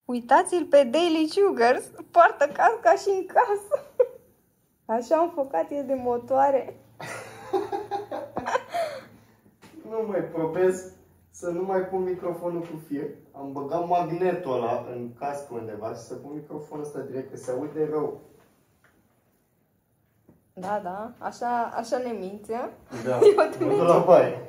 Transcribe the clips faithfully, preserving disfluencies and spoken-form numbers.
Uitați-l pe Daily Sugars, poartă casca și în casă. Așa înfocat e de motoare. Nu mai probez să nu mai pun microfonul cu fir. Am băgat magnetul ăla în cască undeva și să pun microfonul ăsta direct, că se aude rău. Da, da, așa, așa ne minți, a? Da, mă duc la baie.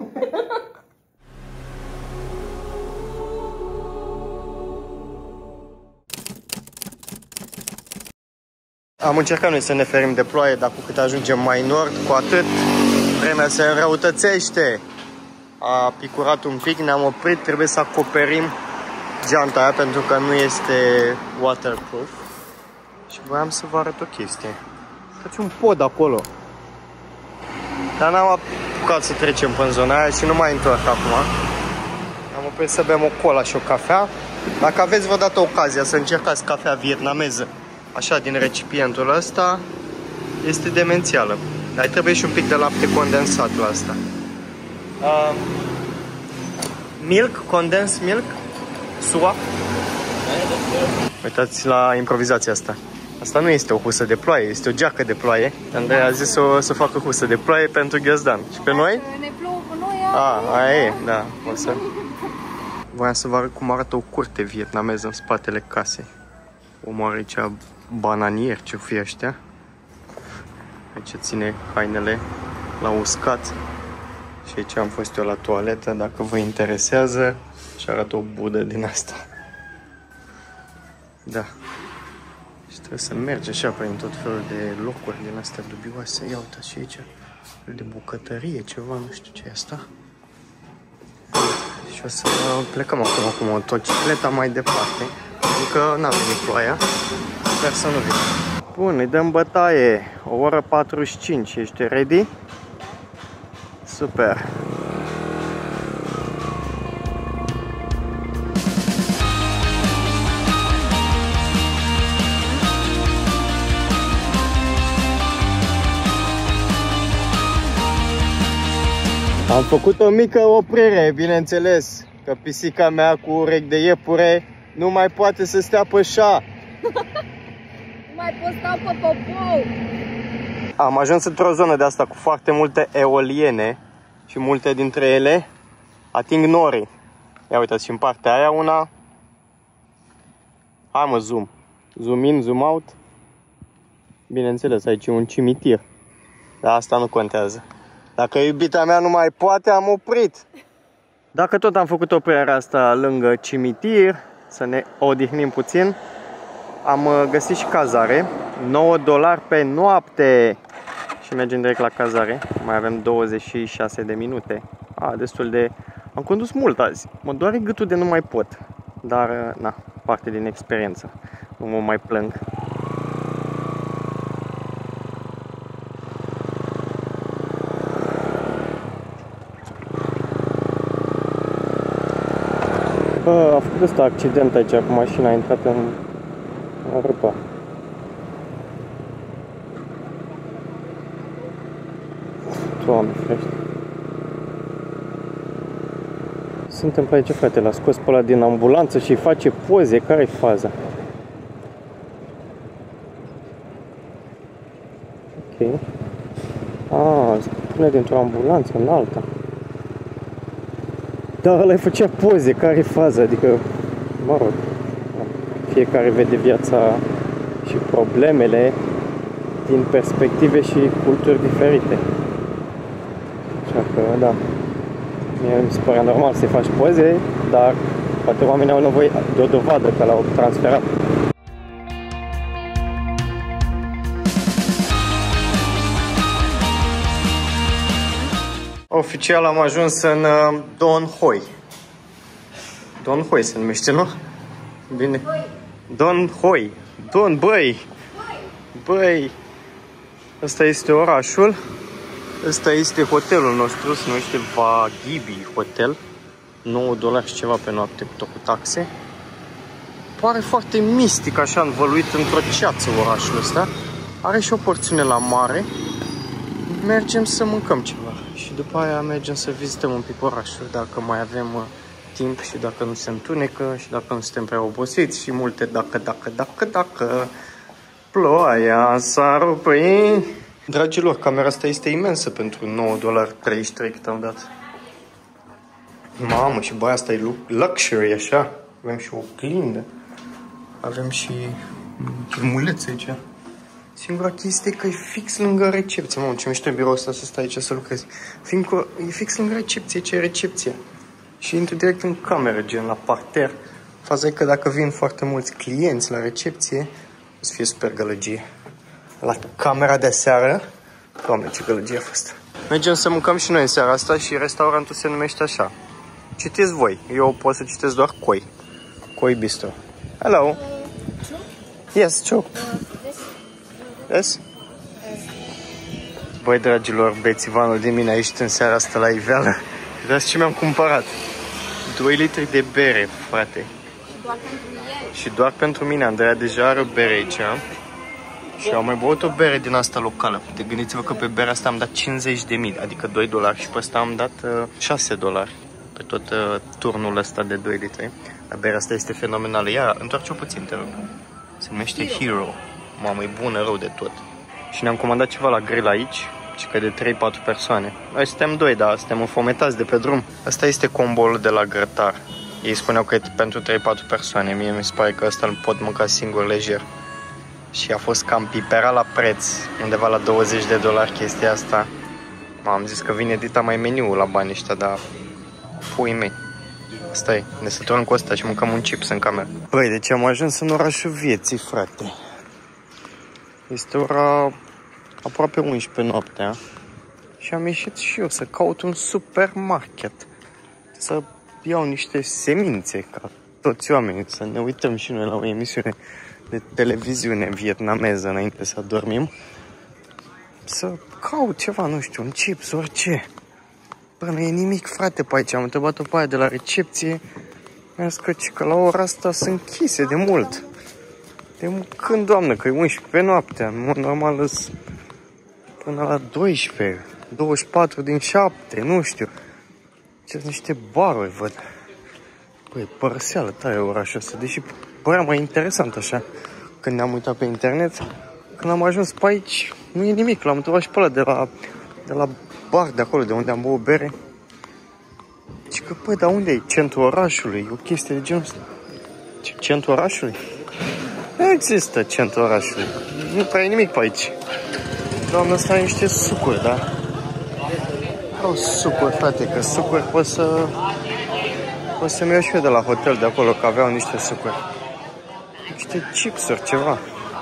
Am încercat noi să ne ferim de ploaie, dar cu cât ajungem mai nord, cu atât vremea se înrăutățește. A picurat un pic, ne-am oprit, trebuie să acoperim geanta aia pentru că nu este waterproof. Și voiam să vă arăt o chestie. Uitați un pod acolo. Dar n-am apucat să trecem până în zona aia și nu mai întorc acum. Am oprit să bem o cola și o cafea. Dacă aveți vreodată ocazia să încercați cafea vietnameză, așa, din recipientul ăsta, este demențială. Dar trebuie și un pic de lapte condensat la asta. Uh, milk, condensed milk, suap. Uitați la improvizația asta. Asta nu este o husă de ploaie, este o geacă de ploaie. Andrei a zis să, să facă husă de ploaie pentru ghiozdan. Și pe noi? Ne plouă pe noi. A, aia e, da. O să... Voiam să vă arăt cum arată o curte vietnameză în spatele casei. Omul are aici bananier, ce-o fi ăștia. Aici ține hainele la uscat. Și aici am fost eu la toaletă, dacă vă interesează. Și arată o budă din asta. Da. Și trebuie să mergi așa prin tot felul de locuri din astea dubioase. Ia uitați și aici. De bucătărie, ceva, nu știu ce e asta. Și o să plecăm acum cu motocicleta mai departe. Pentru că n-a venit ploaia. Sper să nu vină. Bun, îi dăm bătaie. O oră patruzeci și cinci. Ești ready? Super! Am făcut o mică oprire, bineînțeles, că pisica mea cu urechi de iepure nu mai poate să stea pe șa. Nu mai pot sta pe popou. Am ajuns într-o zonă de asta cu foarte multe eoliene și multe dintre ele ating norii. Ia uitați, și în partea aia una. Hai mă, zoom. Zoom in, zoom out. Bineînțeles, aici e un cimitir. Dar asta nu contează. Dacă iubita mea nu mai poate, am oprit. Dacă tot am făcut oprirea asta lângă cimitir, să ne odihnim puțin, am găsit și cazare. nouă dolari pe noapte. Și mergem direct la cazare. Mai avem douăzeci și șase de minute. A, destul de... Am condus mult azi. Mă doare gâtul de nu mai pot. Dar, na, parte din experiență. Nu mă mai plâng. Bă, a făcut ăsta accident aici cu mașina, a intrat în, în râpă. Doamne ferește. Suntem pe aici, frate, l-a scos pe ăla din ambulanță și face poze. Care-i faza? Ok. Ah, se pune dintr-o ambulanță în alta. Dar ăla îi făcea poze, care-i faza? Adică, mă rog, fiecare vede viața și problemele din perspective și culturi diferite. Așa că, da, mie mi se părea normal să-i faci poze, dar poate oamenii au nevoie de o dovadă că l-au transferat. Oficial am ajuns în uh, Don Hoi. Don Hoi se numește, nu? Bine. Don Hoi. Don, băi. Băi. Ăsta este orașul. Ăsta este hotelul nostru, se numește Vagibi Hotel. nouă dolari și ceva pe noapte, tot cu taxe. Pare foarte mistic, așa, învăluit într-o ceață orașul ăsta. Are și o porțiune la mare. Mergem să mâncăm ceva și după aia mergem să vizităm un pic orașul, dacă mai avem timp și dacă nu se întunecă și dacă nu suntem prea obosiți și multe dacă, dacă, dacă, dacă ploaia s-ar opri. Dragilor, camera asta este imensă pentru nouă dolari treizeci și trei cât am dat. Mamă, și băia, asta e luxury, așa. Avem și o oglindă. Avem și filmulețe aici. Singura chestie e că e fix lângă recepție. Mamă, ce mișto e biroul ăsta să stai aici să lucrezi. Fiindcă e fix lângă recepție, ce e recepția. Și intru direct în cameră, gen la parter. Faza e că dacă vin foarte mulți clienți la recepție, o să fie super gălăgie. La camera de seară, doamne, ce gălăgie a fost. Mergem să mâncăm și noi în seara asta și restaurantul se numește așa. Citiți voi, eu pot să citesc doar Koi. Koi Bistro. Hello. Yes, true. Yes? Băi, dragilor, bețivanul de mine a ieșit în seara asta la iveală. Uitați ce mi-am cumpărat. doi litri de bere, frate. Și doar pentru mine? Și doar pentru mine. Andreea deja are o bere aici. Și am mai băut o bere din asta locală. De gândiți-vă că pe berea asta am dat cincizeci de mii, adică doi dolari. Și pe asta am dat uh, șase dolari. Pe tot uh, turnul ăsta de doi litri. Dar berea asta este fenomenală. Ia, întoarce-o puțin, te rog. Se numește Hero. Mamă, e bună rău de tot. Și ne-am comandat ceva la grill aici. Și că de trei patru persoane. Noi suntem doi, dar suntem înfometați de pe drum. Asta este comboul de la grătar. Ei spuneau că e pentru trei patru persoane. Mie mi se pare că ăsta îl pot mânca singur lejer. Și a fost cam piperat la preț. Undeva la douăzeci de dolari chestia asta. M-am zis că vine dita mai meniul la banii ăștia, dar pui mei. Stai, ne săturăm cu ăsta și mâncăm un chips în cameră. Băi, deci am ajuns în orașul vieții, frate. Este ora aproape unsprezece noaptea. Și am ieșit și eu să caut un supermarket. Să iau niște semințe, ca toți oamenii, să ne uităm și noi la o emisiune de televiziune vietnameză înainte să dormim. Să caut ceva, nu știu, un chips, orice. Bă, nu e nimic, frate, pe aici. Am întrebat-o pe aia de la recepție. Mi-a zis că, că la ora asta sunt închise de mult. De când, doamnă, că e unsprezece noaptea. În mod normal până la douăsprezece, douăzeci și patru din șapte, nu știu. Ce niște baruri, văd. Băi, părăseală tare orașul ăsta, deși părea mai interesant așa. Când ne-am uitat pe internet, când am ajuns pe aici, nu e nimic. L-am întrebat și pe ăla de la, de la bar de acolo, de unde am băut bere. Și că, păi, dar unde e centrul orașului? O chestie de genul ăsta. Centrul orașului? Nu există centrul orașului. Nu prea e nimic pe aici. Doamne, ăsta are niște sucuri, da? Au sucuri, frate, că sucuri pot să... Pot să-mi iau și eu de la hotel de acolo, că aveau niște sucuri. Niște chipsuri, ceva.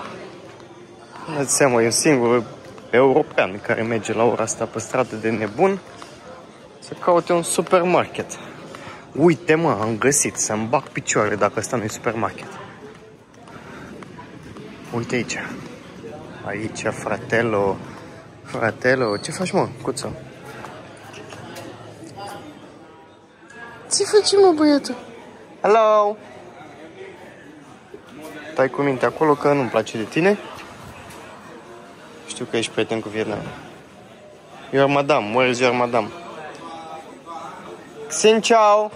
Nu-ți seama, e un singur european care merge la ora asta pe stradă de nebun să caute un supermarket. Uite, mă, am găsit, să-mi bag picioare dacă ăsta nu e supermarket. Uite aici. Aici, fratello. Fratello, ce faci, mă, cuțo? Ce faci, mă, băiatul? Hello! Stai cu minte acolo că nu-mi place de tine. Știu că ești prieten cu Vietnam. Your madam, where is your madam? Xin chào!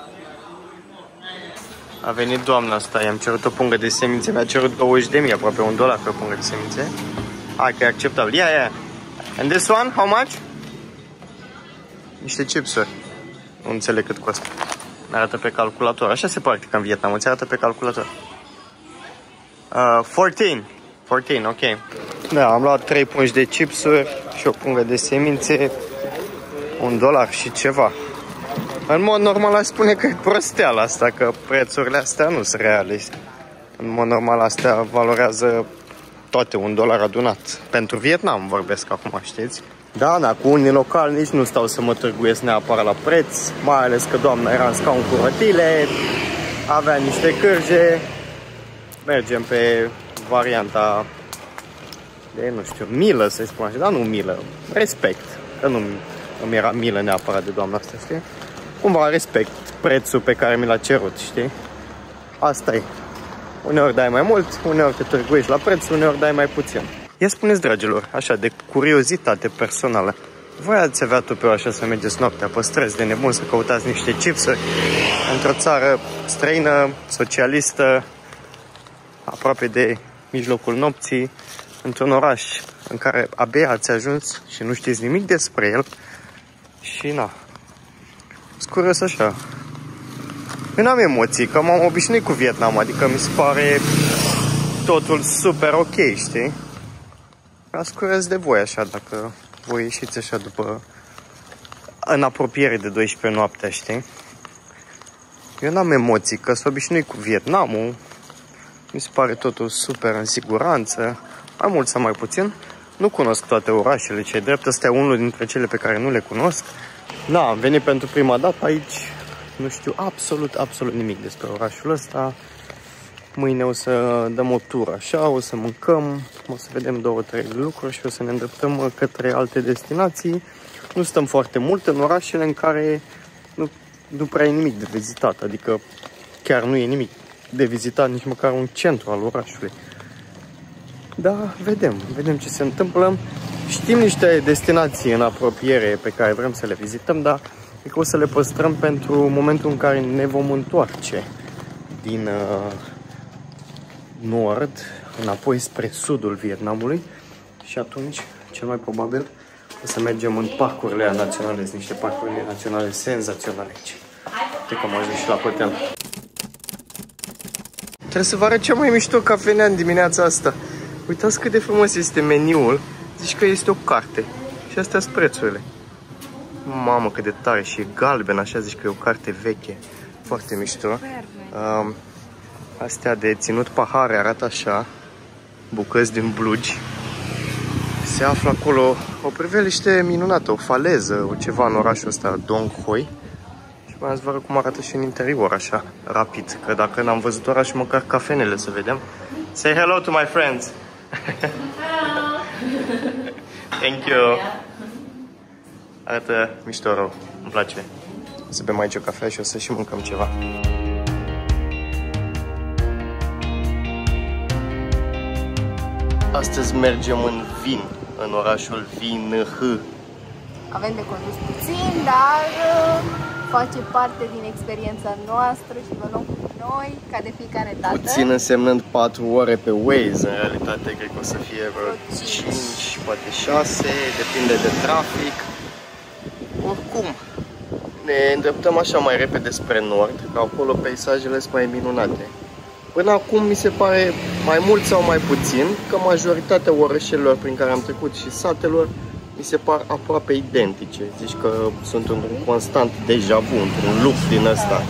A venit doamna asta, i-am cerut o pungă de semințe, mi-a cerut douăzeci de mii, aproape un dolar pe o pungă de semințe. Hai că e acceptabil. Ia, ia. And this one, how much? Niște chipsuri. Nu înțeleg cât costă. Mi-arată pe calculator. Așa se practică în Vietnam, îți arată pe calculator. Uh, fourteen. fourteen, ok. Da, am luat trei pungi de chipsuri și o pungă de semințe. Un dolar și ceva. În mod normal aș spune că e prosteală asta, că prețurile astea nu sunt reale. În mod normal astea valorează toate un dolar adunat. Pentru Vietnam vorbesc acum, știți? Da, da, cu unii locali nici nu stau să mă târguiesc neapărat la preț, mai ales că doamna era în scaun cu rotile, avea niște cârje. Mergem pe varianta de, nu știu, milă, să-i spun așa, dar nu milă, respect, că nu îmi era milă neapărat de doamna asta, știi? Cumva respect prețul pe care mi l-a cerut, știi? Asta e. Uneori dai mai mult, uneori te târguiești la preț, uneori dai mai puțin. Ia spuneți, dragilor, așa, de curiozitate personală, Voi ați avea tupeu așa să mergeți noaptea pe străzi de nebun, să căutați niște chipsuri într-o țară străină, socialistă, aproape de mijlocul nopții, într-un oraș în care abia ați ajuns și nu știți nimic despre el. Și na, sunt curios așa. Eu n-am emoții, că m-am obișnuit cu Vietnam, adică mi se pare totul super ok, știi? Sunt curios de voi așa, dacă voi ieșiți așa după, în apropiere de douăsprezece noaptea, știi? Eu n-am emoții, că sunt obișnuit cu Vietnamul, mi se pare totul super în siguranță, mai mult sau mai puțin. Nu cunosc toate orașele, ce drept, ăsta e unul dintre cele pe care nu le cunosc. Da, am venit pentru prima dată aici, nu știu absolut, absolut nimic despre orașul ăsta. Mâine o să dăm o tură așa, o să mâncăm, o să vedem două, trei lucruri și o să ne îndreptăm către alte destinații. Nu stăm foarte mult în orașele în care nu, nu prea e nimic de vizitat, adică chiar nu e nimic de vizitat, nici măcar un centru al orașului. Da, vedem, vedem ce se întâmplă. Știm niște destinații în apropiere pe care vrem să le vizităm, dar e că o să le păstrăm pentru momentul în care ne vom întoarce din uh, nord înapoi spre sudul Vietnamului și atunci, cel mai probabil, o să mergem în parcurile naționale. Sunt niște parcuri naționale senzaționale aici. Uite că am ajuns și la hotel. Trebuie să vă arăt cea mai mișto cafenea în dimineața asta. Uitați cât de frumos este meniul. Zici că este o carte. Și astea sunt prețurile. Mamă, cât de tare. Și e galben, așa, zici că e o carte veche. Foarte mișto. Um, astea de ținut pahare arată așa. Bucăți din blugi. Se află acolo o priveliște minunată, o faleză, o ceva în orașul ăsta, Dong Hoi. Și mai să vă arăt cum arată și în interior, așa, rapid. Că dacă n-am văzut orașul, măcar cafenele să vedem. Say hello to my friends! Hello! Thank you! Arată mișto rău, îmi place. O să bem aici o cafea și o să și mâncăm ceva. Astăzi mergem în Vinh, în orașul Vinh. Avem de condus puțin, dar face parte din experiența noastră și vă luăm cu noi, ca de fiecare dată. Puțin însemnând patru ore pe Waze, în realitate cred că o să fie vreo cinci, poate șase, depinde de trafic. Oricum, ne îndreptăm așa mai repede spre nord, că acolo peisajele sunt mai minunate. Până acum mi se pare, mai mult sau mai puțin, că majoritatea orășelor prin care am trecut și satelor mi se par aproape identice. Zici că sunt într-un constant deja vu, într-un loop din ăsta.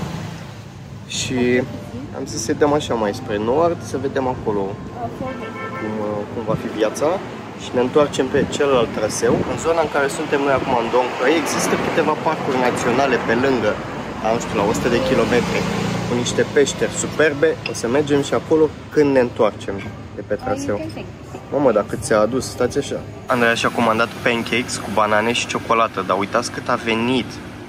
Și am zis să dăm așa mai spre nord, să vedem acolo cum, cum va fi viața. Și ne întoarcem pe celălalt traseu. În zona în care suntem noi acum, în Dong Hoi, există câteva parcuri naționale pe lângă, la, nu știu, la o sută de kilometri, cu niște peșteri superbe. O să mergem și acolo când ne întoarcem de pe traseu. Mamă, dacă ți-a adus, stați așa. Andrei și-a comandat pancakes cu banane și ciocolată, dar uitați cât a venit.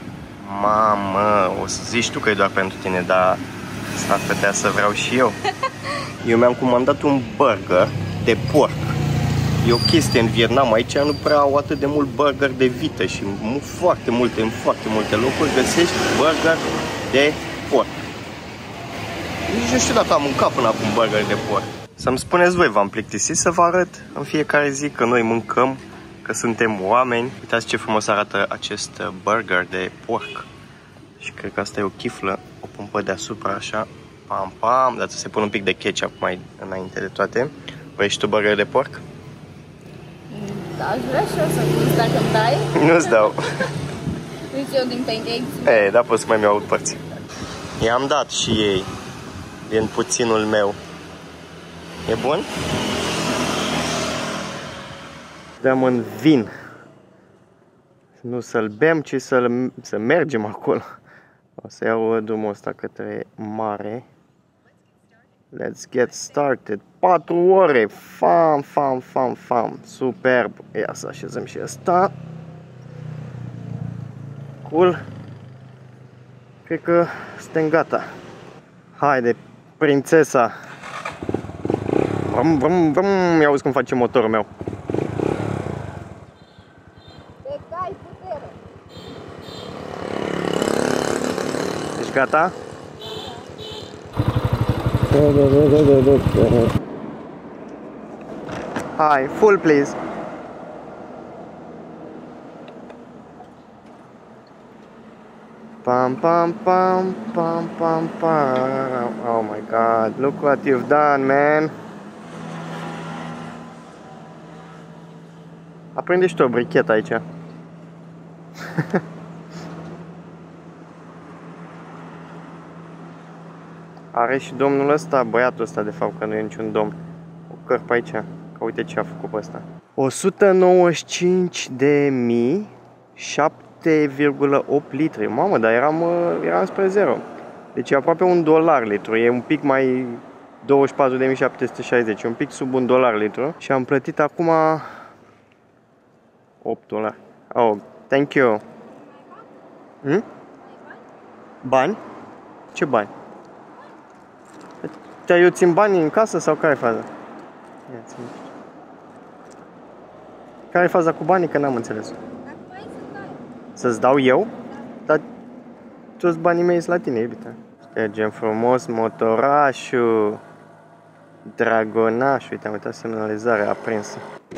Mamă, o să zici tu că e doar pentru tine, dar s-ar putea să vreau și eu. Eu mi-am comandat un burger de porc. E o chestie în Vietnam, aici nu prea au atât de mult burger de vită și foarte multe, în foarte multe locuri găsești burger de porc. Nici nu știu dacă am mâncat până acum burger de porc. Să-mi spuneți voi, v-am plictisit să vă arăt în fiecare zi că noi mâncăm, că suntem oameni. Uitați ce frumos arată acest burger de porc. Și cred că asta e o chiflă, o pun pe deasupra așa, pam, pam, dar se pun un pic de ketchup mai înainte de toate. Vrei și tu burger de porc? Da, aș vrea și eu să gust, dacă îmi dai. Nu-ți dau. Uite eu din pancakes. Ei, da, poți să mai mi-au părți. I-am dat și ei din puținul meu. E bun? Dăm în Vinh. Nu să-l bem, ci să-l, să mergem acolo. O să iau drumul ăsta către mare. Let's get started. patru ore. Fam, fam, fam, fam. Superb. Ia să așezăm și asta. Cool. Cred că suntem gata. Haide, prințesa. Vrum, vrum, vrum. Ia auzi cum face motorul meu. Te cai Gata? Hai, full please. Pam pam pam pam pam pam. Oh my god, look what you've done, man. Aprinde și tu o brichetă aici. Are și domnul ăsta, băiatul ăsta de fapt, că nu e niciun domn. O cărpă aici, că uite ce a făcut pe ăsta. o sută nouăzeci și cinci de mii șapte virgulă opt litri. Mamă, dar eram, eram spre zero. Deci e aproape un dolar litru, e un pic mai douăzeci și patru de mii șapte sute șaizeci, un pic sub un dolar litru. Și am plătit acum opt dolari. Oh, thank you. Hmm? Bani? Ce bani? Eu țin banii în casă sau care e faza? Care e faza cu banii? Că n-am înțeles. Să-ți dau eu? Dar toți banii mei sunt la tine, iubita. Mergem frumos, motorașul, dragonașul. Uite, am uitat semnalizarea aprinsă.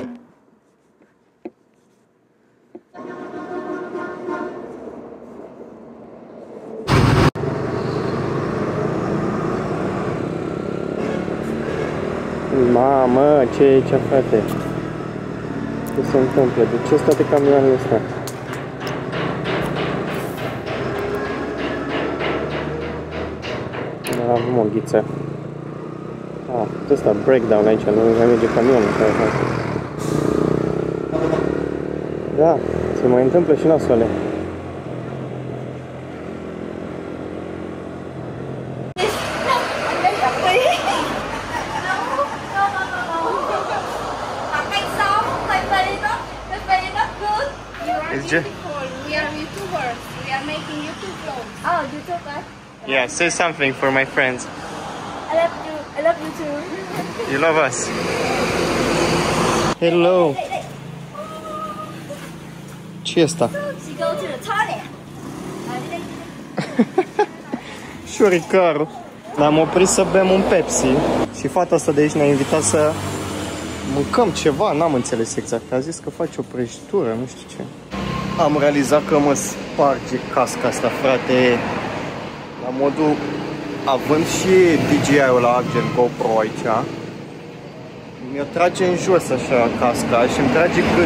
Mamă, ce e aici, frate? Ce se întâmplă? De ce sunt toate camioanele astea? Nu avem o ghiță. Ah, ăsta, breakdown aici, nu mai merge camionul care face. Da, se mai întâmplă și nasoale. We are YouTubers. We are making YouTube vlogs. Oh, YouTubers? Yeah, say something for my friends. I love you. I love you too. You love us. Hello. Ce e asta? She go to the toilet. Șuricarul. Ne-am oprit să bem un Pepsi și fata asta de aici ne-a invitat să mâncăm ceva, n-am înțeles exact. A zis că face o prăjitură, nu știu ce. Am realizat că mă sparge casca asta, frate. La modul, având și D J I-ul la Argent GoPro aici, mi-o trage în jos așa casca și îmi trage gât.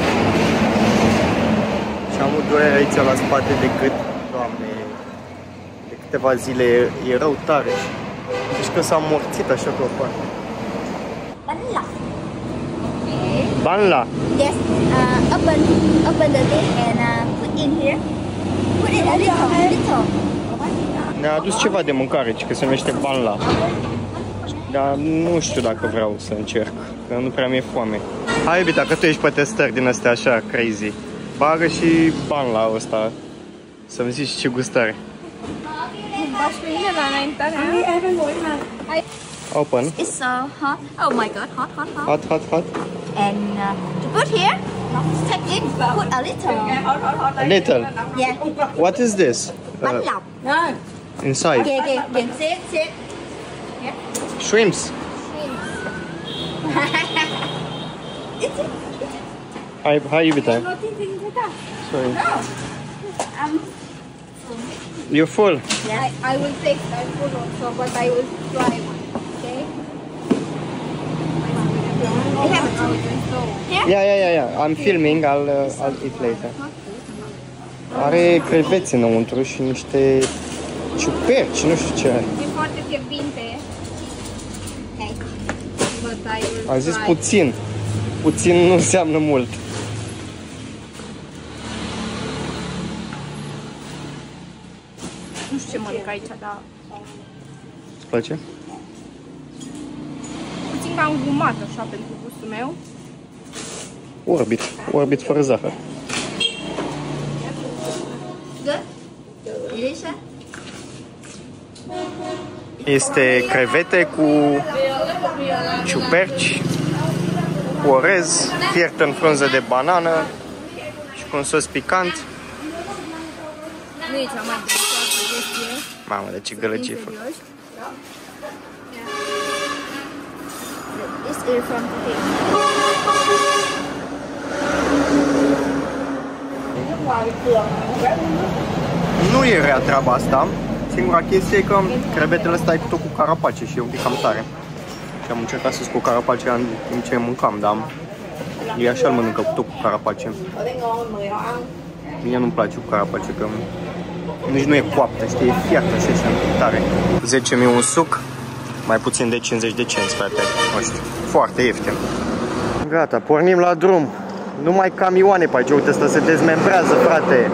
Și am o durere aici la spate de gât. Doamne, de câteva zile e rău tare. Deci că s-a morțit așa pe o parte. Banla. Banla? Yes. Uh, open, open the lid and uh, put in here. Put it a little, a little. Ne-a adus ceva de mâncare, că se numește Banla. Dar nu știu dacă vreau să încerc, că nu prea mi-e foame. Hai, iubita, că tu ești pe testări din astea așa crazy. Bagă și Banla ăsta, să-mi zici ce gustare. Open. It's so hot. Oh my god, hot, hot, hot. Hot, hot, hot. And uh, to put here, take it, put a little. A little. Yeah. What is this? Bánh Uh, lọc. inside. Kìa kìa, kìa, xếp, xếp. Shrimps. Hai, hai, iubita. Sorry. Um, You're full. yeah. I, I will take that food also, but I will try one. Okay? I have two. Here? Yeah, yeah, yeah, yeah. I'm filming. I'll, uh, I'll eat later. Are creveți înăuntru și niște ciuperci, nu știu ce are. E foarte fierbinte. Okay. But I will Am zis try. puțin. Puțin nu înseamnă mult. Nu știu ce mănânc aici, dar Îți place? puțin cam gumat așa pentru gustul meu. Orbit. Orbit fără zahăr. Good? Delicious? Este crevete cu ciuperci, cu orez, fiert în frunză de banană și cu un sos picant. Nu e cea mai delicioasă chestie. Mamă, de ce gălăgie fac. Da. This is from today. Nu e rea treaba asta. Singura chestie e că crebetele ăsta e tot cu carapace și e un pic cam tare. Și am încercat să scot carapacea în timp ce mâncam, dar e așa îl mănâncă tot cu carapace. Mie nu-mi place cu carapace, că nici nu e coaptă, știi, e fiartă și așa, tare. zece mii un suc, mai puțin de cincizeci de cenți, frate, nu știu, foarte ieftin. Gata, pornim la drum. Numai camioane pe aici, uite, ăsta se dezmembrează, frate.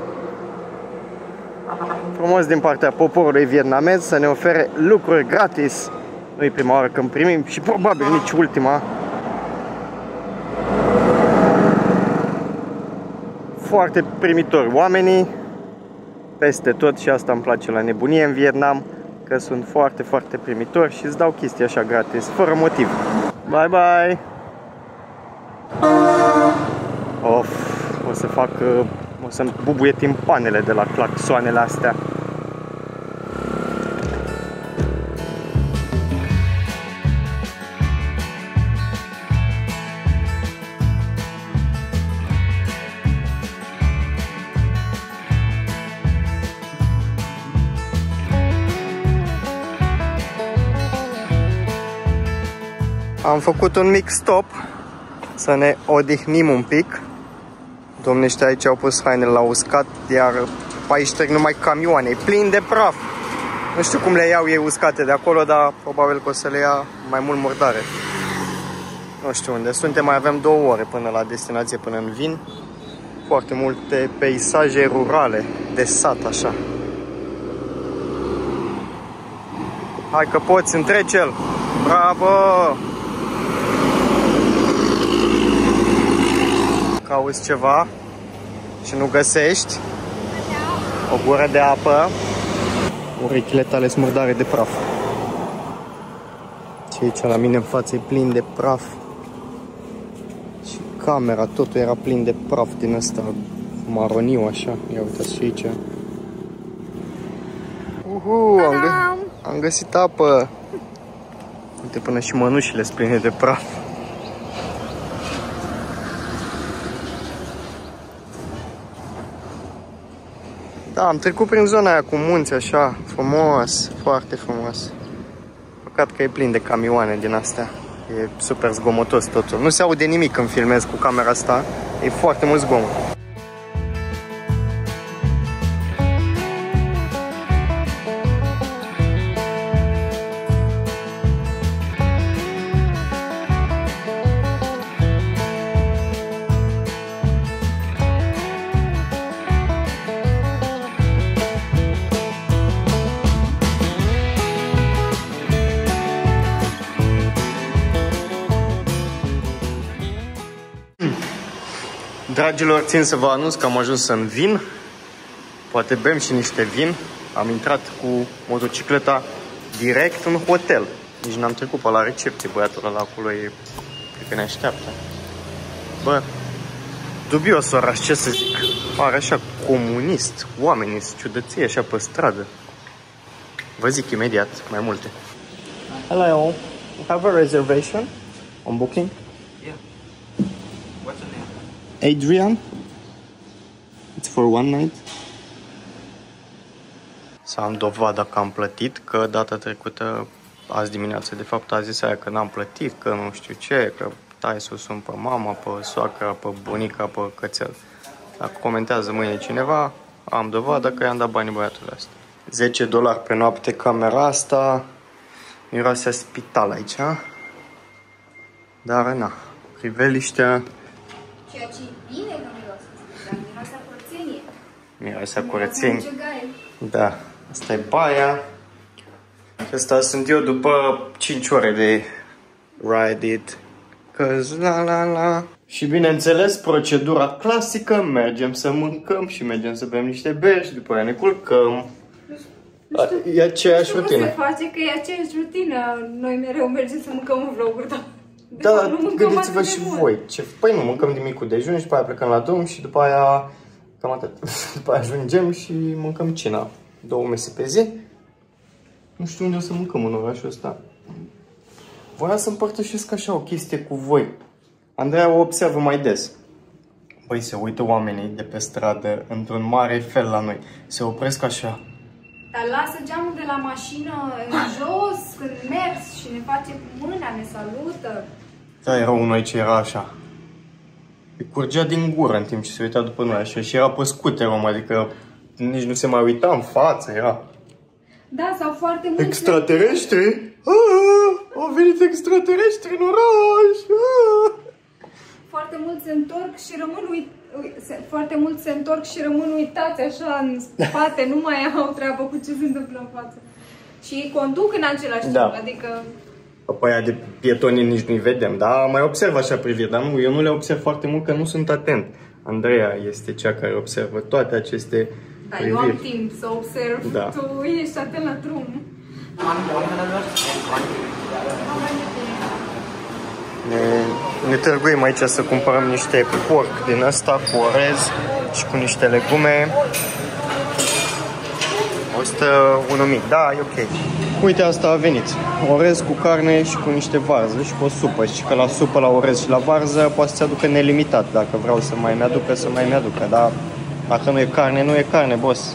Frumos din partea poporului vietnamez să ne ofere lucruri gratis. Nu e prima oară când primim și probabil nici ultima. Foarte primitori oamenii peste tot și asta îmi place la nebunie în Vietnam, că sunt foarte, foarte primitori și îți dau chestii așa gratis, fără motiv. Bye, bye! Of, o să fac, o să-mi bubuie timpanele de la claxoanele astea. Am făcut un mic stop să ne odihnim un pic. Domnii ăștia aici au pus hainele la uscat, iar pe aici trec numai camioane, e plin de praf. Nu știu cum le iau ei uscate de acolo, dar probabil că o să le ia mai mult murdare. Nu știu unde suntem, mai avem două ore până la destinație, până în Vin. Foarte multe peisaje rurale, de sat așa. Hai că poți, întrece-l! Bravo! Cauți ceva și nu găsești, o gură de apă, urechile tale sunt murdare de praf. Și aici la mine în față e plin de praf. Și camera, totul era plin de praf din ăsta maroniu așa. Ia uitați și aici. Uhu, am, gă am găsit apă. Uite, până și mănușile sunt pline de praf. Da, am trecut prin zona aia cu munți așa, frumos, foarte frumos. Păcat că e plin de camioane din astea. E super zgomotos totul. Nu se aude nimic când filmez cu camera asta. E foarte mult zgomot. Dragilor, țin să vă anunț că am ajuns în Vin. Poate bem și niște vin. Am intrat cu motocicleta direct în hotel. Nici n-am trecut pe la recepție. Băiatul ăla acolo e... cred că ne așteaptă. Bă, dubios oraș, ce să zic. Pare așa comunist. Oamenii sunt ciudății așa pe stradă. Vă zic imediat mai multe. Hello, you have a reservation on booking? Adrian, it's for one night. Să am dovada că am plătit, că data trecută, azi dimineață, de fapt a zis aia că n-am plătit, că nu știu ce, că tai să o sun pe mama, pe soacra, pe bunica, pe cățel. Dacă comentează mâine cineva, am dovada că i-am dat banii băiatului ăsta. zece dolari pe noapte camera asta, miroase a spital aici, dar na, priveliștea. Ceea ce e bine că miroase, dar miroase a curățenie. Miroase a curățenie. Da, asta e baia. Și asta sunt eu după cinci ore de ride it. Cause la la la. Și bineînțeles, procedura clasică, mergem să mâncăm și mergem să bem niște beri și după aia ne culcăm. Nu știu, e aceeași nu rutină. se face că e aceeași rutină. Noi mereu mergem să mâncăm în vloguri, dar... Da, gândiți-vă și voi. Ce... Păi nu, mâncăm din micul dejun și după aia plecăm la drum și după aia... Cam atât. După aia ajungem și mâncăm cina. două mese pe zi. Nu știu unde o să mâncăm în orașul ăsta. Voiam să împărtășesc așa o chestie cu voi. Andreea o observă mai des. Băi, se uită oamenii de pe stradă într-un mare fel la noi. Se opresc așa. Dar lasă geamul de la mașină în jos când mers și ne face cu mâna, ne salută. Da, era unul aici, era așa. Îi curgea din gură în timp ce se uita după noi așa și era pe scuter, om, adică nici nu se mai uita în față, era. Da, sau foarte mulți... Extraterestri? Ah, au venit extraterestri în oraș! Ah. Foarte mulți se întorc și rămân uit... Foarte mulți se întorc și rămân uitați așa în spate, nu mai au treabă cu ce se întâmplă în față. Și ei conduc în același timp, da. Adică... Pe aia de pietoni nici nu-i vedem, dar mai observ așa priviri, dar nu, eu nu le observ foarte mult că nu sunt atent. Andreea este cea care observă toate aceste da, priviri. eu am timp să observ, da. Tu ești atent la drum. Ne, ne târguim aici să cumpărăm niște porc din ăsta cu orez și cu niște legume. o sută unu mic, da, e ok. Uite, asta a venit. Orez cu carne și cu niște varză și cu o supă. Și că la supă, la orez și la varză poate să-ți aducă nelimitat. Dacă vreau să mai mi-aducă, să mai mi-aducă. Dar dacă nu e carne, nu e carne, boss.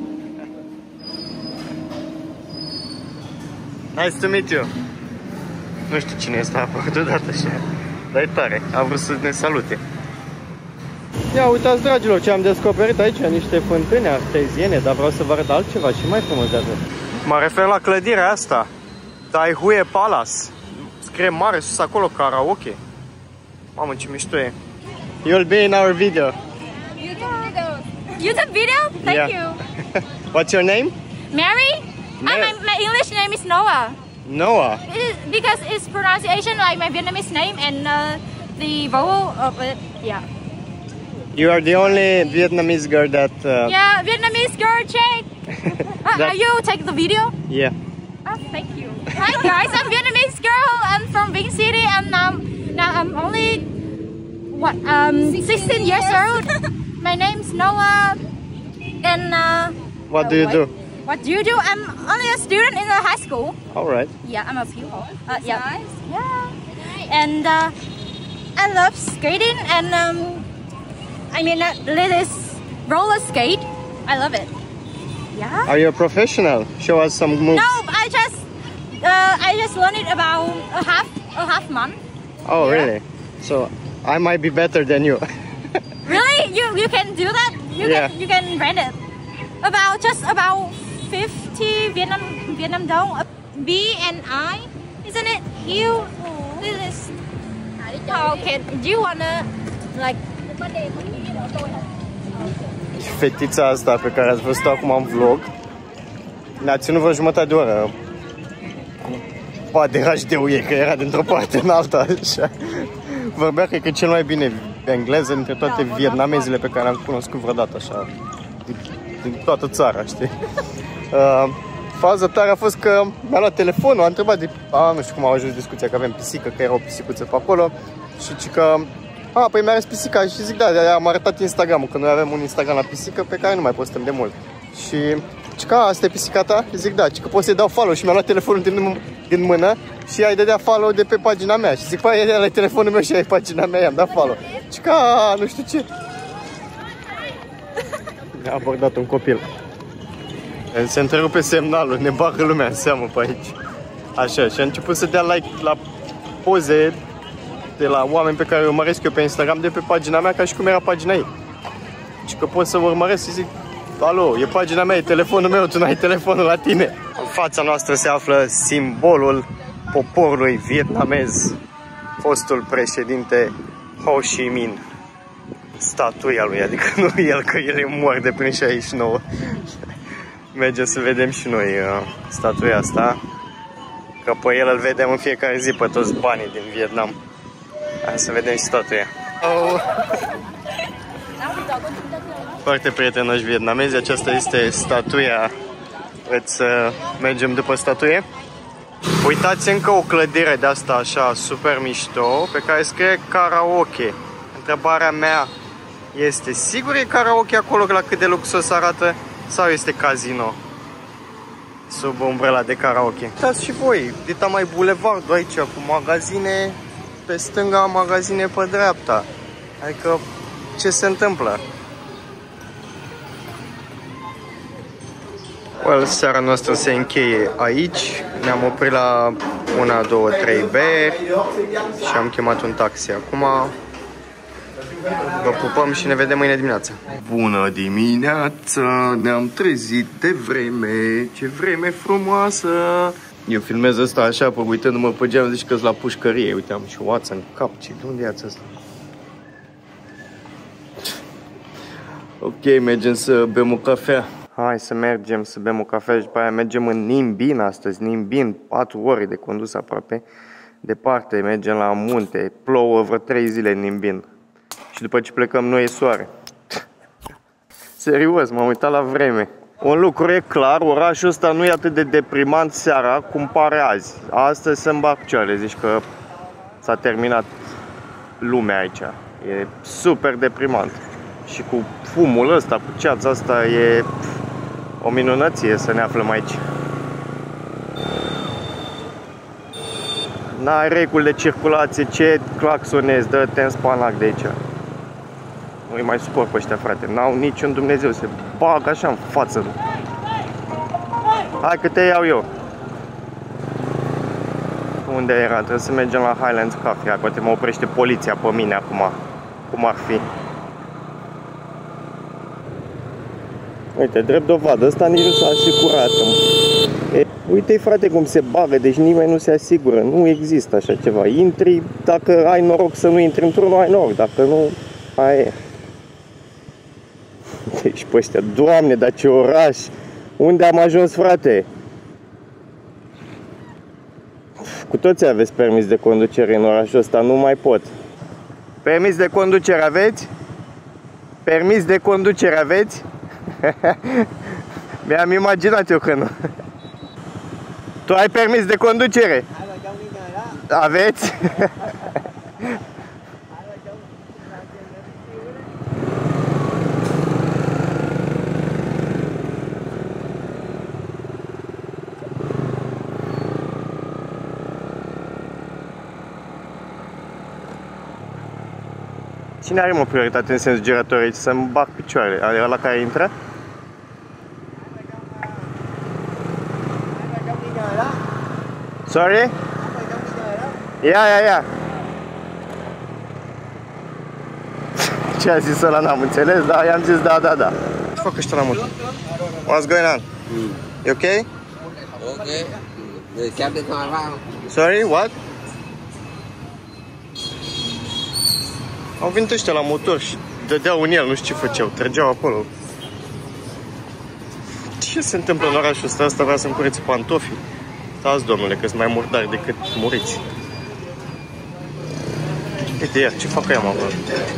Nice to meet you. Nu știu cine este apărut deodată așa. Dar e tare, a vrut să ne salute. Ia uitați, dragilor, ce am descoperit aici, niște fântâni arteziene, dar vreau să vă arăt altceva și mai frumos de atât. Mă refer la clădirea asta, Daihuie Palace. Scrie mare sus acolo, karaoke. Mamă, ce mișto e. You'll be in our video. YouTube video. YouTube video? Thank yeah. you. What's your name? Mary? Mary. Ah, my, my English name is Noah. Noah. It is, because it's pronunciation like my Vietnamese name and uh, the vowel of it. Yeah. You are the only Vietnamese girl that... Uh... Yeah, Vietnamese girl, check. uh, are you take the video? Yeah. Oh, thank you. Hi guys, I'm Vietnamese girl. I'm from Vinh City and now, now I'm only what um sixteen years old. My name's Noah and uh, What uh, do you what? do? What do you do? I'm only a student in the high school. All right. Yeah, I'm a pupil. Uh, yeah. Nice. Yeah. And uh, I love skating and um, I mean uh, this roller skate. I love it. Yeah. Are you a professional? Show us some moves. No, I just uh, I just learned it about a half a half month. Oh, yeah. Really? So I might be better than you. Really? You you can do that? You Yeah. can you can rent it. About just about fifty Vietnam Vietnam dong. B and I, isn't it? You this is how can do you wanna like Fetița asta pe care ați văzut acum în vlog ne-a ținut vreo jumătate de oră cu pade H D-ul ei, că era dintr-o parte în alta așa. Vorbea, cred că cel mai bine engleză dintre toate vietnamezile pe care am cunoscut vreodată așa din, din toată țara, știi? Uh, faza tare a fost că mi-a luat telefonul, a întrebat de, a, nu știu cum au ajuns discuția, că avem pisică, că era o pisicuță pe acolo și că a, păi mi-a ales pisica și zic, da, am arătat Instagram-ul, că noi avem un Instagram la pisică pe care nu mai postăm de mult. Și zic, a, asta e pisica ta? Zic, da, că pot să-i dau follow și mi-a luat telefonul din, din mână și ai dădea follow de pe pagina mea. Și zic, păi, ăla e telefonul meu și ai pagina mea, i-am dat follow. Zic, a, nu știu ce. Ne-a abordat un copil. Se întrerupe semnalul, ne bagă lumea în seamă pe aici. Așa, și a început să dea like la poze de la oameni pe care îi urmăresc eu pe Instagram de pe pagina mea, ca și cum era pagina ei. Și că pot să vă urmăresc și zic, alo, e pagina mea, e telefonul meu, tu n-ai telefonul la tine. În fața noastră se află simbolul poporului vietnamez, fostul președinte Ho Chi Minh. Statuia lui, adică nu el, că el e mort de prin șaizeci și nouă. Mergem să vedem și noi uh, statuia asta, că pe el îl vedem în fiecare zi pe toți banii din Vietnam. Hai să vedem și statuia. Oh. Foarte prietenoși vietnamezi, aceasta este statuia. Vreți să mergem după statuie? Uitați încă o clădire de asta așa super mișto, pe care scrie karaoke. Întrebarea mea este, sigur e karaoke acolo la cât de luxos arată? Sau este casino? sub umbrela de karaoke. Uitați și voi, dita mai bulevardul aici cu magazine pe stânga, magazine pe dreapta. Adică ce se întâmplă? Well, seara noastră se încheie aici. Ne-am oprit la una, două, trei beri și am chemat un taxi. Acum vă pupăm și ne vedem mâine dimineață. Bună dimineața! Ne-am trezit de vreme. Ce vreme frumoasă! Eu filmez asta așa, pe uitându-mă pe geam, zici că-s la pușcărie. Uite, am și oață în cap. Ce, de unde e asta? Ok, mergem să bem o cafea. Hai să mergem să bem o cafea și după aia mergem în Ninh astăzi. Ninh, patru ore de condus aproape. Departe, mergem la munte. Plouă vreo trei zile în Ninh. Și după ce plecăm noi e soare. Serios, m-am uitat la vreme. Un lucru e clar, orașul ăsta nu e atât de deprimant seara cum pare azi. Astăzi se îmbac picioarele, zici că s-a terminat lumea aici. E super deprimant. Și cu fumul ăsta, cu ceața asta, e o minunăție să ne aflăm aici. N-ai reguli de circulație, ce claxonezi, dă-te în spanac de aici. Nu-i mai suport pe ăștia, frate, n-au niciun Dumnezeu, se bag așa în față. Hai că te iau eu. Unde era? Trebuie să mergem la Highlands Cafe, poate mă oprește poliția pe mine acum, cum ar fi. Uite, drept dovadă, ăsta nici nu s-a asigurat. E, uite-i, frate, cum se bagă, deci nimeni nu se asigură. Nu există așa ceva. Intri, dacă ai noroc să nu intri într-unul, ai noroc. Dacă nu, aia e. Deci pe ăștia, Doamne, dar ce oraș! Unde am ajuns, frate? Cu toții aveți permis de conducere în orașul ăsta, nu mai pot. Permis de conducere aveți? Permis de conducere aveți? Mi-am imaginat eu că nu. Tu ai permis de conducere? Aveți? Cine are, mă, prioritate în sens girator aici? Să-mi bag picioarele. Are ăla care intră? Sorry? Ia, ia, ia. Ce a zis ăla, n-am înțeles, dar i-am zis da, da, da. Ce fac ăștia la mult? What's going on? Mm. You okay? Okay. The captain come around. Sorry, what? Au venit ăștia la motor și dădeau în el, nu știu ce făceau, trăgeau acolo. Ce se întâmplă în orașul ăsta? Asta vrea să-mi curețe pantofii. Stați, domnule, că sunt mai murdari decât muriți. Uite, ia, ce fac ea, mă, acolo?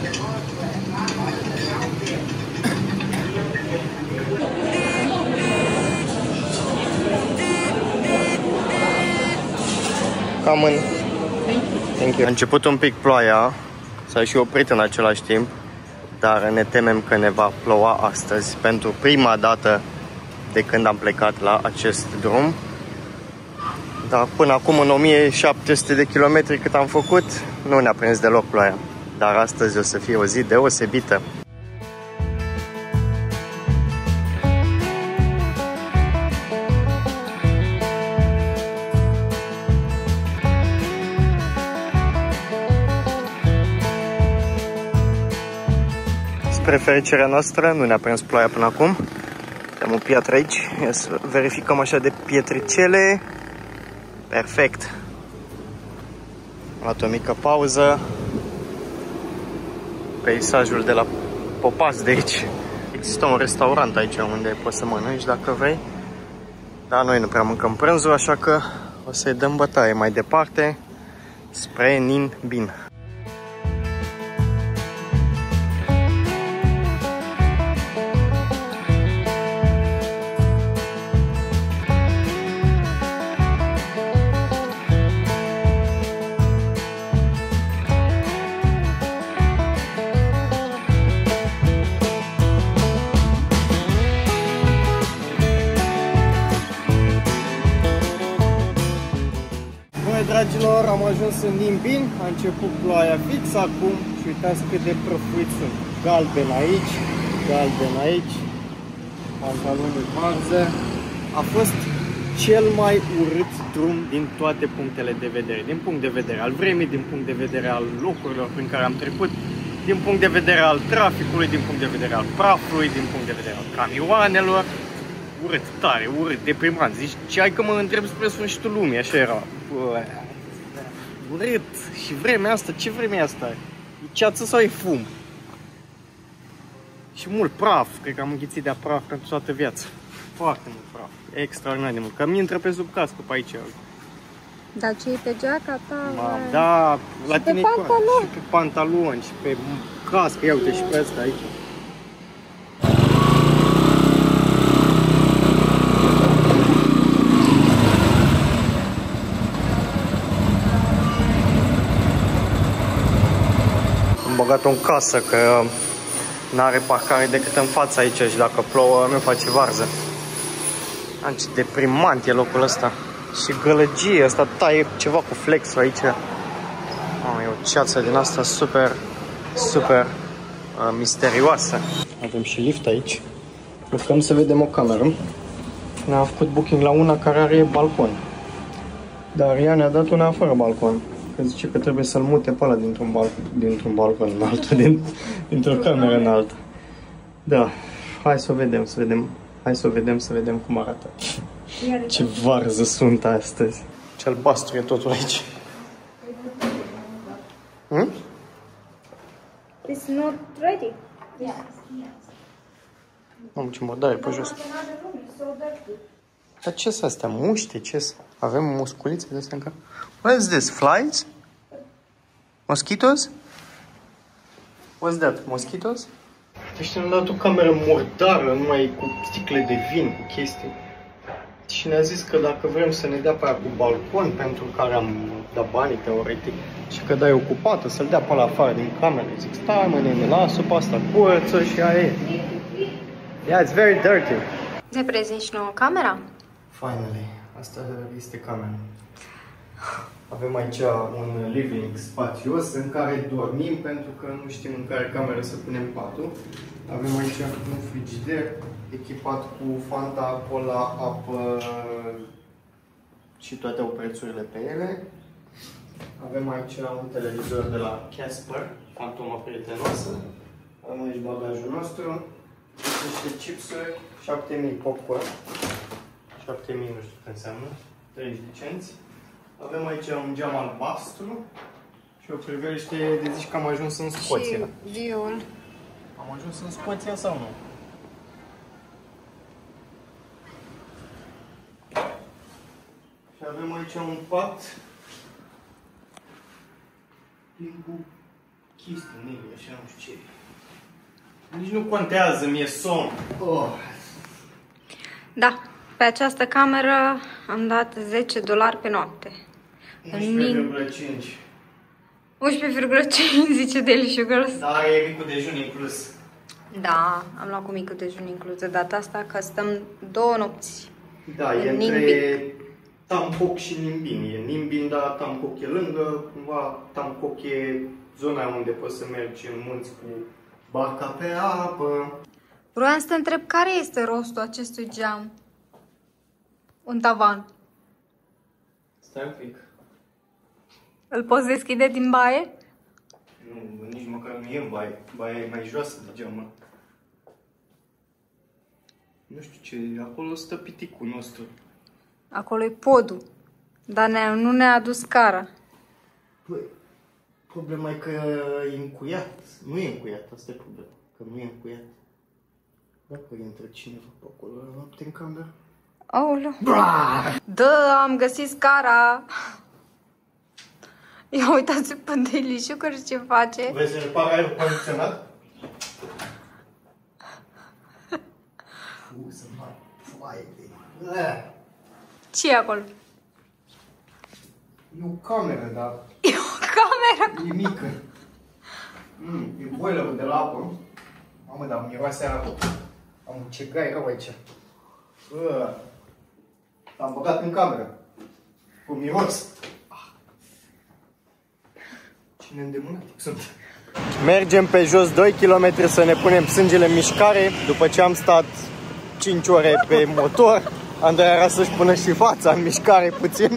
Cam în... Thank you. A început un pic ploaia, s-a și oprit în același timp, dar ne temem că ne va ploua astăzi pentru prima dată de când am plecat la acest drum. Dar până acum, în o mie șapte sute de kilometri cât am făcut, nu ne-a prins deloc ploaia. Dar astăzi o să fie o zi deosebită. Spre fericirea noastră, nu ne-a prins ploaia până acum. Am o piatră aici, ia să verificăm așa de pietricele. Perfect. Am luat o mică pauză. Peisajul de la Popas de aici. Există un restaurant aici unde poți să mănânci dacă vrei. Dar noi nu prea mâncăm prânzul, așa că o să-i dăm bătaie mai departe spre Ninh Binh. am ajuns în Nimbin, a început ploaia fix acum și uitați cât de prăfuiți sunt. Galben aici, galben aici, pantaloni varză. A fost cel mai urât drum din toate punctele de vedere. Din punct de vedere al vremii, din punct de vedere al locurilor prin care am trecut, din punct de vedere al traficului, din punct de vedere al prafului, din punct de vedere al camioanelor. Urât, tare, urât, deprimant. Zici, ce ai că mă întreb spre sfârșitul lumii, așa era. Bă, urât. Și vremea asta, ce vreme e asta? E ceață sau e fum? Și mult praf, cred că am înghițit de praf pentru toată viața. Foarte mult praf, extraordinar de mult. Că mi intră pe sub cască pe aici. Dar ce e pe geaca ta? Ma, da, la și tine pe pantaloni. Și pe pantaloni, și pe cască, ia uite și pe asta aici. Am băgat-o în casă, că n-are parcare decât în fața aici și dacă plouă nu face varză. Am ce deprimant e locul ăsta. Și gălăgie, ăsta taie ceva cu flexul aici. Oh, e o ceață din asta super, super uh, misterioasă. Avem și lift aici. Lucrăm să vedem o cameră. Ne-am făcut booking la una care are balcon. Dar ea ne-a dat una fără balcon. Că zice că trebuie să-l mute pe ăla dintr-un balcon, dintr-un balcon în altul, din, dintr-o cameră în alta. Da, hai să o vedem, să vedem. Hai să o vedem, să vedem cum arată. Ce varză sunt astăzi. Ce albastru e totul aici. Hmm? It's not ready. Yes. Am ce murdare pe jos. Dar ce sunt astea? Muște? Ce sunt? Avem musculițe de astea în cap? What is this? Flies? Mosquitoes? What's that? Mosquitoes? Deci ne-am dat o cameră murdară, numai cu sticle de vin, cu chestii. Și ne-a zis că dacă vrem să ne dea pe aia cu balcon, pentru care am dat banii teoretic, și că da e ocupată, să-l dea pe la afară din cameră. Zic, stai mă, nene, lasă pe asta, curăță și aia e. Yeah, it's very dirty. Ne prezinți nouă camera? Finally, asta este camera. Avem aici un living spațios în care dormim pentru că nu știm în care cameră să punem patul. Avem aici un frigider echipat cu Fanta, Cola, apă și toate au prețurile pe ele. Avem aici un televizor de la Casper, fantoma prietenoasă. Avem aici bagajul nostru, niște chipsuri, șapte mii popcorn. șapte mii nu știu ce înseamnă, treizeci de cenți. Avem aici un geam albastru și o priveliște de zici că am ajuns în Scoția. Și viul. Am ajuns în Scoția sau nu? Și avem aici un pat plin cu chestii negre, așa nu știu ce. Nici nu contează, mi-e somn. Oh. Da, pe această cameră am dat zece dolari pe noapte. unsprezece virgulă cinci. unsprezece virgulă cinci zice Daily Sugars. Da, e micul dejun inclus. Da, am luat cu micul dejun inclus de data asta, că stăm două nopți. Da, e în între Tampoc și Nimbin. E Nimbin, dar Tampoc e lângă. Cumva Tampoc e zona unde poți să mergi în munți cu barca pe apă. Vroiam să te întreb care este rostul acestui geam. Un tavan. Stai un pic. Îl poți deschide din baie? Nu, nici măcar nu e în baie. Baia e mai joasă de geamă. Nu știu ce, acolo stă piticul nostru. Acolo e podul. Dar ne nu ne-a adus cara. Păi, problema e că e încuiat. Nu e încuiat, asta e problema. Că nu e încuiat. Dacă intră cineva pe acolo la noapte în cameră. Aoleu. Da, am găsit scara. Ia uitați pe Daily Sugars ce face. Vrei să repare aerul condiționat? Fuză, mă, foaie de... Ce e acolo? E o cameră, dar... E o cameră. E mică. Mm, e boilerul de la apă. Mamă, dar miroase apă. Am ce gai rău aici. L-am băgat în cameră. Cu miros. ne îndemânat sunt. Mergem pe jos doi kilometri să ne punem sângele în mișcare. După ce am stat cinci ore pe motor, Andrei era să-și pună și fața în mișcare puțin.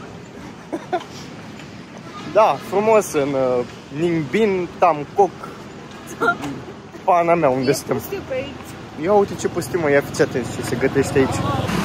Da, frumos în uh, Ninh Tam Coc. Pana mea, unde e suntem? Pustiu pe aici. Ia uite ce pustiu, mă, ia fiți atenți ce se gătește aici.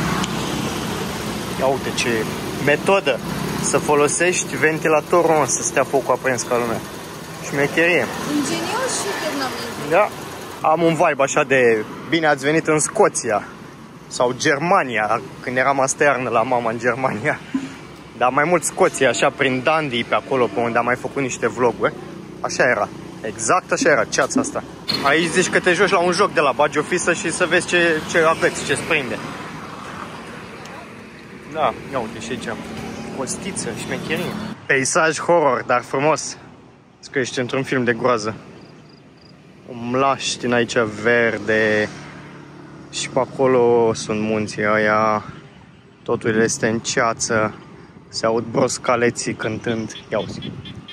Ia uite ce metodă să folosești ventilatorul să stea focul aprins ca lumea. Șmecherie. Ingenios și vietnamez. Da. Am un vibe așa de bine ați venit în Scoția sau Germania, când eram astă iarnă la mama în Germania. Dar mai mult Scoția, așa prin Dundee pe acolo, pe unde am mai făcut niște vloguri. Așa era. Exact așa era ceața asta. Aici zici că te joci la un joc de la bagi o fisă și să vezi ce, ce agăți, ce sprinde. Da, ia uite și aici. Costiță, șmecherie. Peisaj horror, dar frumos. Zic că ești într-un film de groază. Un mlaș din aici verde. Și pe acolo sunt munții ăia. Totul este în ceață. Se aud broscaleții cântând. Ia uzi.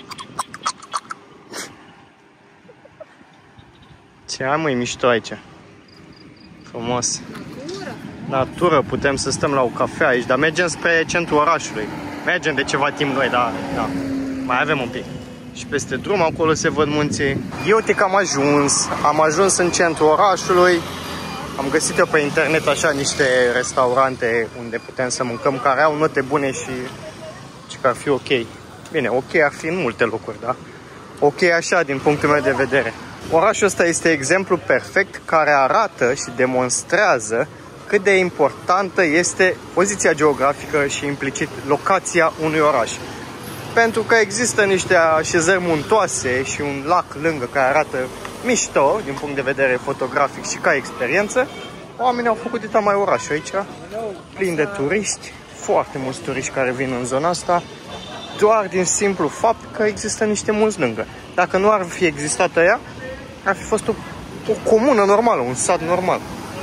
Ce ai, măi, mișto aici. Frumos. Natură. Natură, putem să stăm la o cafea aici, dar mergem spre centrul orașului. Mergem de ceva timp noi, dar da, mai avem un pic. Și peste drum acolo se văd munții. Eu uite că am ajuns. Am ajuns în centrul orașului. Am găsit eu pe internet așa niște restaurante unde putem să mâncăm, care au note bune și și că ar fi ok. Bine, ok ar fi în multe locuri, da? Ok așa din punctul meu de vedere. Orașul ăsta este exemplu perfect care arată și demonstrează cât de importantă este poziția geografică și implicit locația unui oraș. Pentru că există niște așezări muntoase și un lac lângă care arată mișto din punct de vedere fotografic și ca experiență, oamenii au făcut dita mai orașul aici, plin de turiști, foarte mulți turiști care vin în zona asta, doar din simplu fapt că există niște munți lângă. Dacă nu ar fi existat aia, ar fi fost o, o comună normală, un sat normal.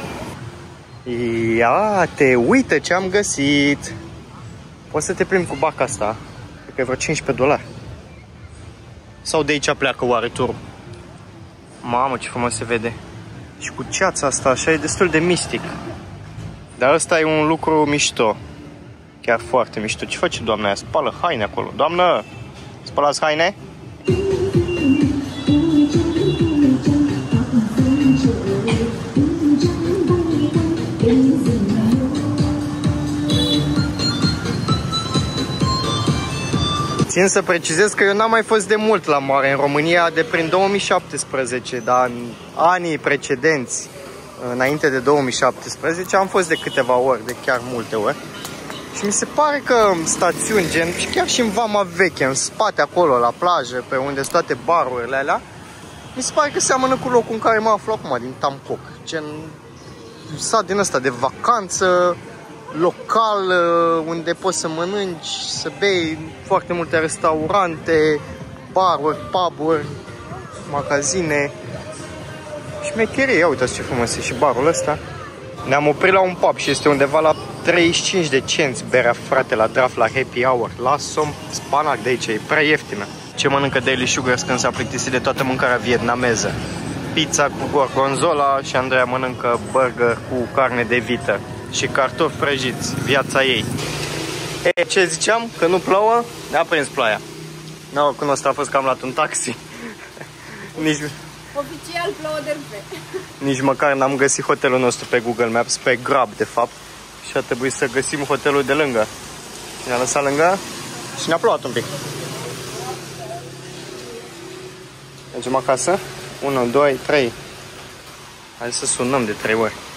Ia te, uite ce am găsit! Poți să te plimbi cu barca asta, cred că e vreo cincisprezece dolari. Sau de aici pleacă oare turul? Mamă, ce frumos se vede! Și cu ceața asta așa e destul de mistic. Dar ăsta e un lucru mișto. Chiar foarte mișto. Ce face doamna aia? Spală haine acolo. Doamnă, spălați haine? Țin să precizez că eu n-am mai fost de mult la mare în România, de prin două mii șaptesprezece, dar în anii precedenți, înainte de două mii șaptesprezece, am fost de câteva ori, de chiar multe ori. Și mi se pare că stațiuni, gen, și chiar și în Vama Veche, în spate acolo, la plajă, pe unde sunt toate barurile alea, mi se pare că seamănă cu locul în care mă aflu acum, din Tam Coc. Gen, sat din ăsta de vacanță, local, unde poți să mănânci, să bei, foarte multe restaurante, baruri, pub-uri, magazine. Șmecherie, ia uitați ce frumos e și barul ăsta. Ne-am oprit la un pub și este undeva la treizeci și cinci de cenți berea, frate, la draft, la happy hour. Lasă-o spanac de aici, e prea ieftină. Ce mănâncă Daily Sugars când s-a plictisit de toată mâncarea vietnameză? Pizza cu gorgonzola și Andreea mănâncă burger cu carne de vită și cartofi prăjiți, viața ei. E, ce ziceam? Că nu plouă? Ne-a prins ploaia. Norocul nostru a fost că am luat un taxi. Nici... Oficial plouă de rupe. Nici măcar n-am găsit hotelul nostru pe Google Maps, pe Grab de fapt. Și a trebuit să găsim hotelul de lângă. Ne-a lăsat lângă și ne-a plouat un pic. Mergem acasă? unu, doi, trei. Hai să sunăm de trei ori.